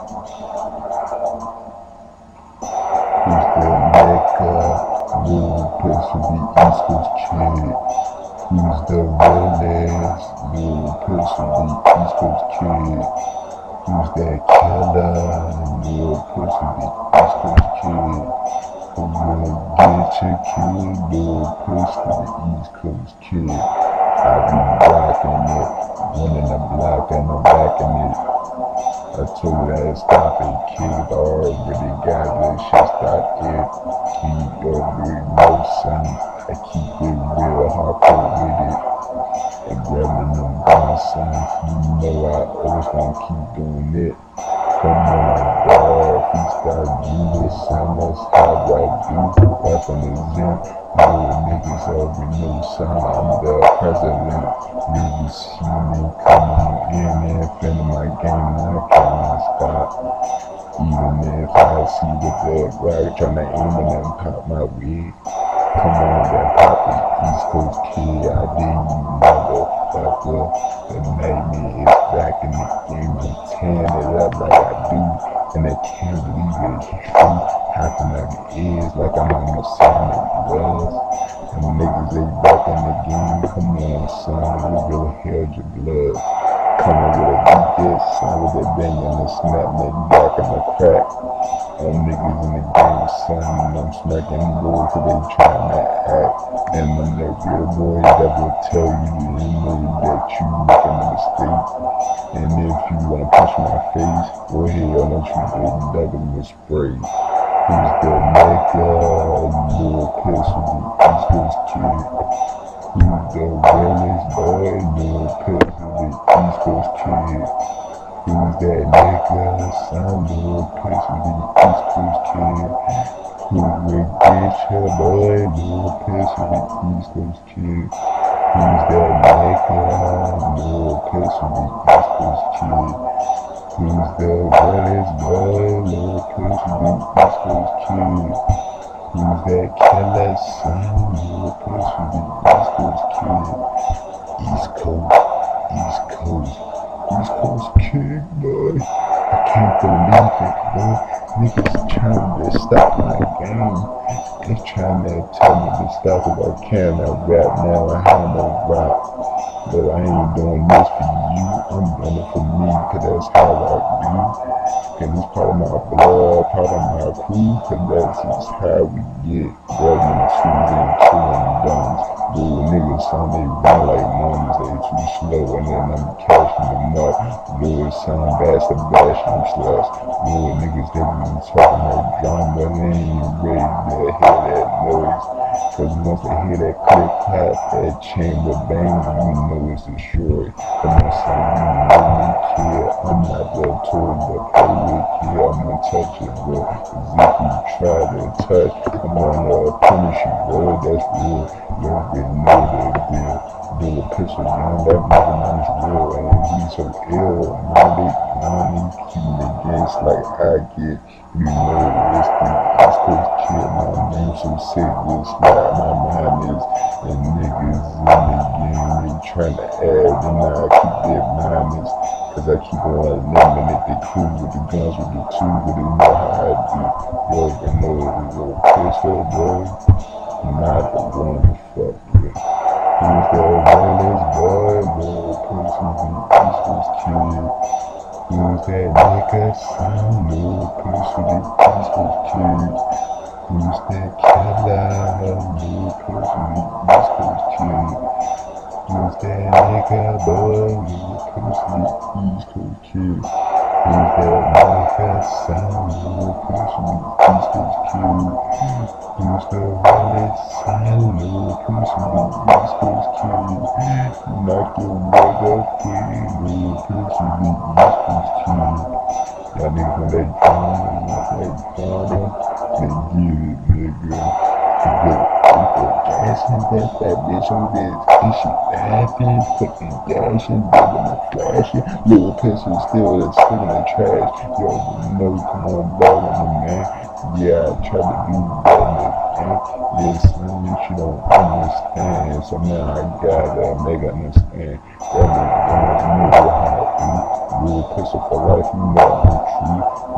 Who's that Mecca? Little place for the East Coast kid. Who's the realest? Little place for the East Coast kid. Who's that killer? Little place for the East Coast kid. Who's gonna get your kid? Little place for the East Coast kid. I be rocking it, running the block and I'm backing it. I told her stop it, kid. Already got this shit started. Keep every motion. I keep it real hardcore with it. And grabbing them bouncing. You know I always gonna keep doing it. Come on, dog. Freestyle genius, son. That's how I do. Rapping the zen. Little niggas already know, son. I'm the president. You see me coming in and feeling my game. I cannot stop. Even if I see the bad rag tryna aim and then pop my wig. Come on, that poppy East Coast kid. I did you motherfucker. The nightmare is back in the game. I'm tearing it up like I do. And I can't believe it's true. Hopping like it is like I'm on the Sonic Buzz. And niggas, they back in the game. Come on, son. We really held your blood. Coming with a beat that son with that bang and the snap neck back in the crack. All niggas in the game, son, and I'm smacking boys cause they tryna act. And I'm that real boy that will tell you and know that you making a mistake. And if you wanna punch my face, go ahead, I'll let you get double the spray. Who's the Mecca? Little piss with the East Coast kid. Who's the realest boy? Little piss with the East Coast kid. Who's that nigga? Son, little piss with the East Coast kid. Who will get your boy? Little piss with the East Coast kid. Who's that nigga? Little piss with the East Coast kid. Who's the realest boy? Little piss with the East Coast kid. Who's that killer? Son, little piss with the East Coast kid. East Coast, East Coast, East Coast kid, boy. I can't believe it, boy. Niggas trying to stop my game. They trying to tell me to stop if I can. I rap now, I have no rap. But I ain't doing this for you, I'm doing it for me, cause that's how I do. Cause it's part of my blood, part of my crew, cause that's just how we get. Grabbing twos and chewing guns. Little niggas son, they run like nuns, they too slow, and then I'm catching them up. Little son, bastard bashing sluts. Little niggas, they be talking that drama, they ain't even ready to hear that noise. Cause once they hear that click clap, that chamber bang, you know it's destroyed. Come on son, you know me kid, I'm not the toy to play with kid, I'm gonna touch it bro. Cause if you try to touch, I'm gonna punish you bro, that's real. You already know that deal. Little picture young, that nigga man is real and he's so ill. Money, keeping the games like I get. You know it's the East Coast kid, my name so sick, this like my mind is. And niggas in the game, they tryna add, and I keep their minus. Cause I keep on eliminate the crew with the guns, with the two, but they know how I do. You already know it's a pistol, boy. Not the one to fuck with. Who's the realest boy? Little person from the East Coast kid. Who's that nigga? Son, little person from the East Coast kid. Who's that killer? Little person from the East Coast kid. Who's that nigga, boy? Little person from the East Coast kid. Who's that nigga? Son, little person from the East Coast kid. Who's the realest son, little person from the East Coast kid? Knock your brother free, little person from the East Coast kid. Y'all niggas want that drama, they get it, nigga. Dashing, that's that bitch on this. Is she laughing, fucking dashing, digging and flashing? Little pistol still in the trash. Yo, know, come on, ballin' man. Yeah, I try to do better, man. Yeah, son, you don't understand. So now I gotta make understand. That was know how I do. Little pistol for life, you know I'm true.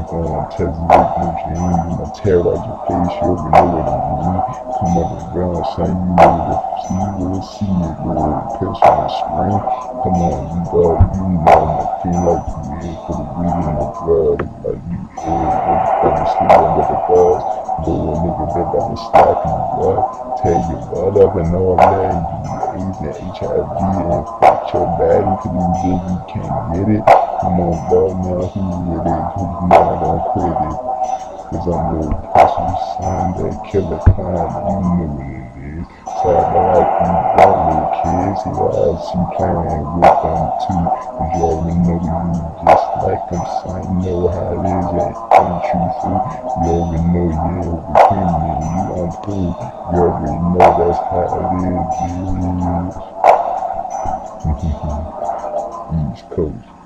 gonna test it with no dream. I'ma terrorize your face, you already know what I mean. Come up around, son, you know what we'll see it, little personal screen. Come on, you dog, you know I'ma feel like you in for the weed and the drug. Like you in, sleep under the bus. Go a nigga that got to slap you up, tear your butt up and all that. You AIDS and HIV and fuck your daddy, cause you really can't get it. Come on, dog, now who with it? Who's not gonna quit it? Cause I'm the person son that killer clown, you know what it is. So I like you brought little kids, here I see playing with them too. Cause you already know you just like them, son, you know how it is, ain't truthful. You already know, yeah, between me and you, I'm cool. You already know that's how it is. East Coast.